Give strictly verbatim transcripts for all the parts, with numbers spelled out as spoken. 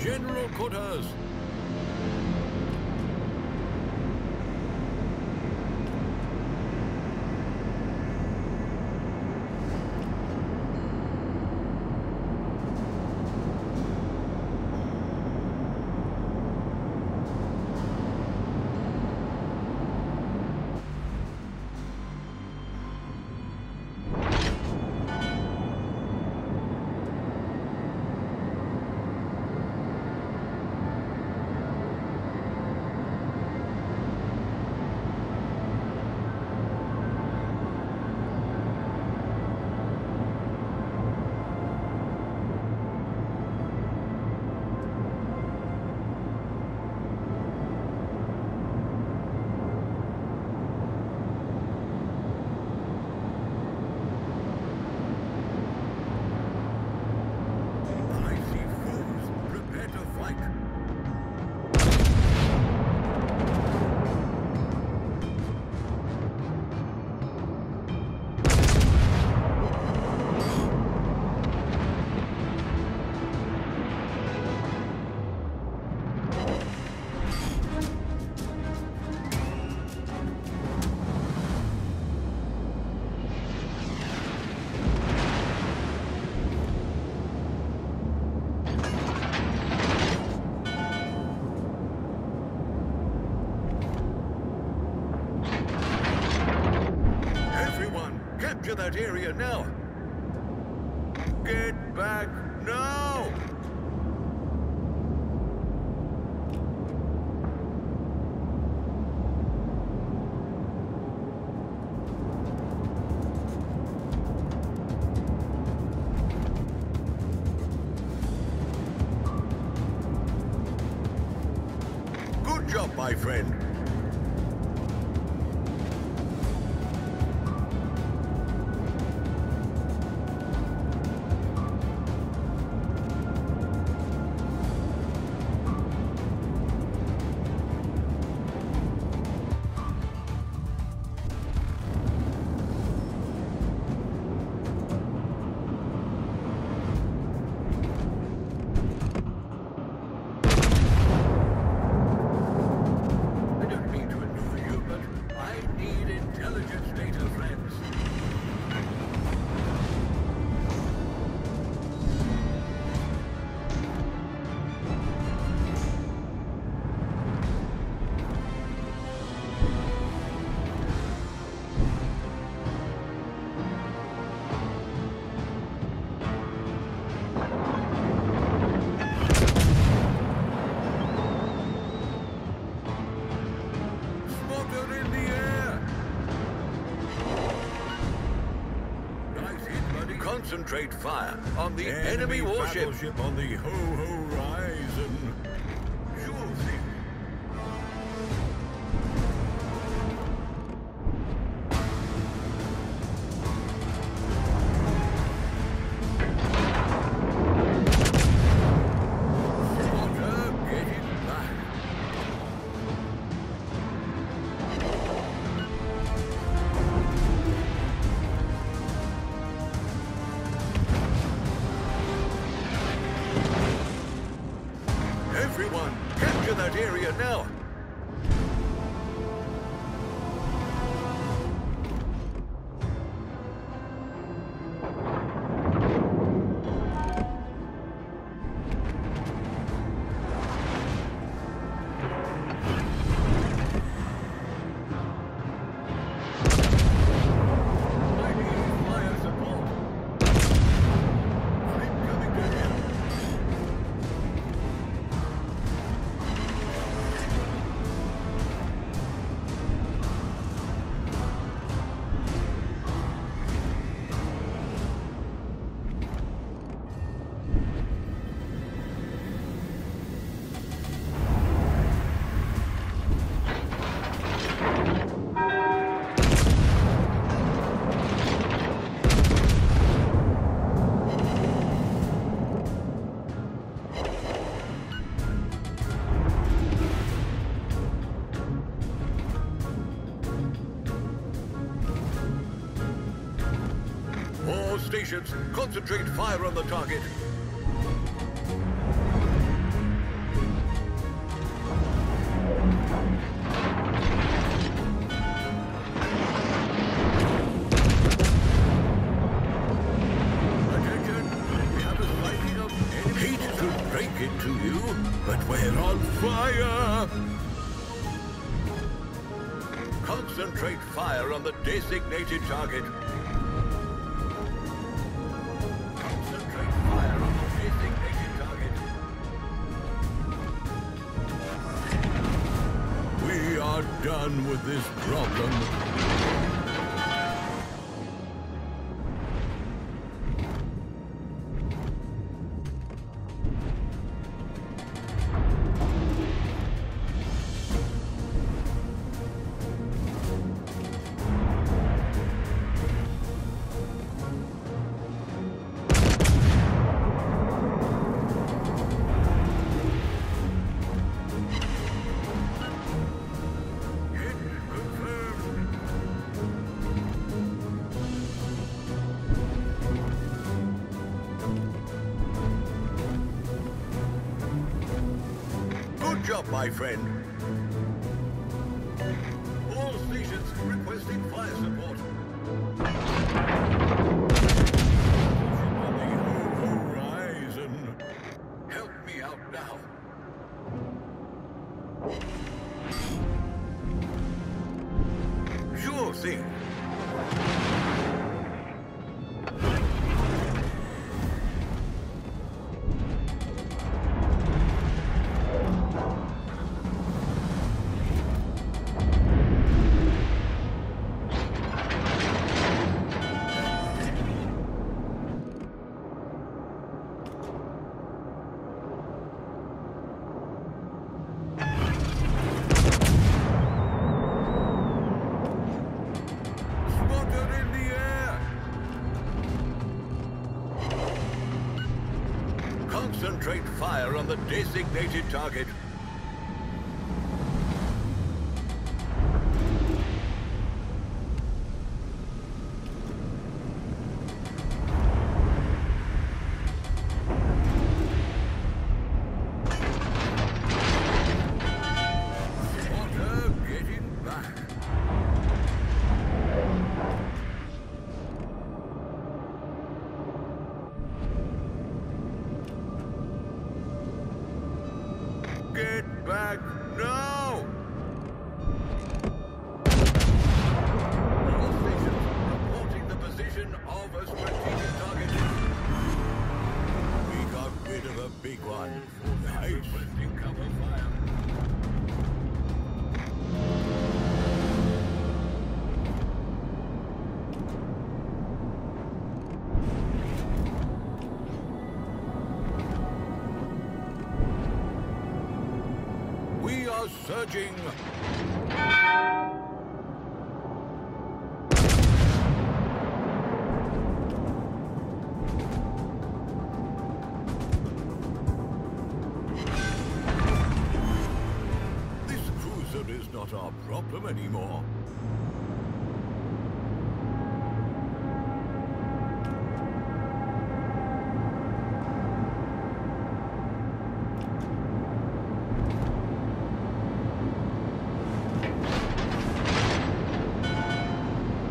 General quarters. Capture that area now! Get back now! Good job, my friend. Concentrate fire on the enemy, enemy warship. Battleship on the ho-horizon. Sure thing. Everyone, capture that area now! Stations, concentrate fire on the target. it to you, but we're on fire! Concentrate fire on the designated target. Concentrate fire on the designated target. We are done with this problem. Good job, my friend. All stations requesting fire support. On the horizon. Help me out now. Sure thing. Concentrate fire on the designated target. Water getting back. Get back now! All stations reporting the position of a strategic target. We got rid of a big one. Nice. Requesting cover fire. We are surging. This cruiser is not our problem anymore.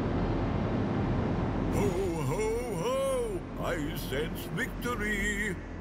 I sense victory!